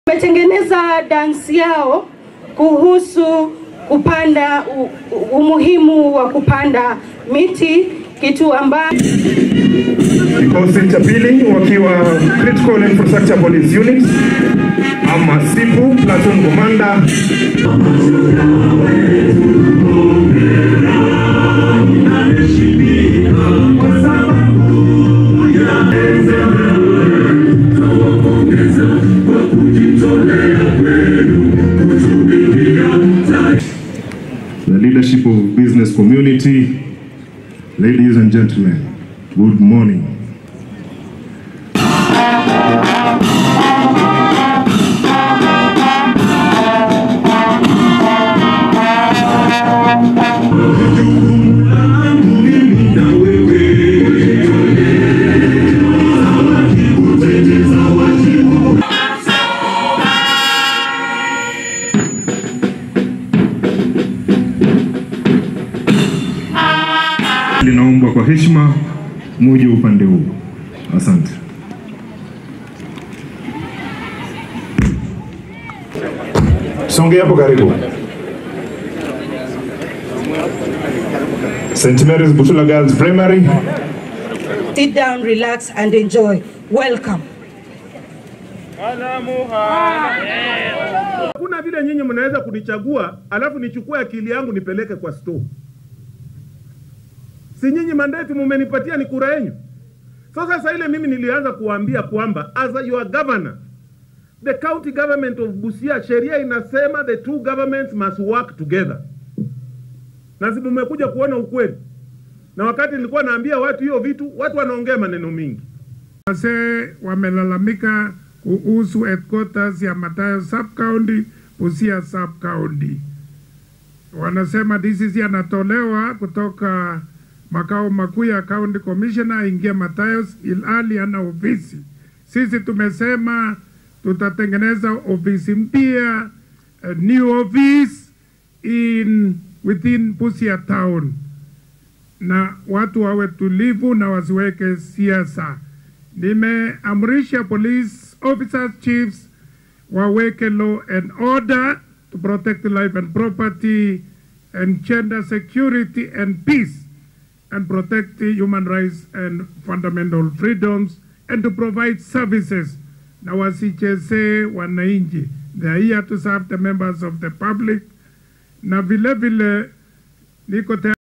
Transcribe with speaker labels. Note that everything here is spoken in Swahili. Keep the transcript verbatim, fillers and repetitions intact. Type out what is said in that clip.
Speaker 1: Wametengeneza dance yao kuhusu kupanda, umuhimu wa kupanda miti, kitu ambacho
Speaker 2: kikosi cha pili wakiwa Critical Infrastructure Police Unit ama Sipu Platoon Commander. The leadership of business community, ladies and gentlemen, good morning. Ninaomba kwa heshima muje upande huu. Asante. Songe hapo karibu. Saint Mary's Butula Girls Primary.
Speaker 1: Sit down, relax and enjoy. Welcome.
Speaker 3: Kuna vile nyinyi mnaweza kunichagua alafu nichukue akili yangu nipeleke kwa store. Si nyinyi mandate mumenipatia ni kura yenu. So sasa ile mimi nilianza kuambia kwamba as a your governor, the county government of Busia, sheria inasema the two governments must work together. Na si mmekuja kuona ukweli. Na wakati nilikuwa naambia watu hiyo vitu, watu wanaongea maneno mingi.
Speaker 4: Wase wamelalamika kuhusu headquarters ya Matayo sub-county, Busia sub-county. Wanasema D C C anatolewa kutoka makao makuu ya county commissioner ingia Matayo ilhali ana ofisi. Sisi tumesema tutatengeneza ofisi mpya, a new office in within Busia town. Na watu wawe tulivu na wasiweke siasa. Nimeamrisha police officers, chiefs waweke law and order to protect life and property and gender security and peace and protect the human rights and fundamental freedoms and to provide services. Na wasicheze wananchi. They are here to serve the members of the public. Na vile vile niko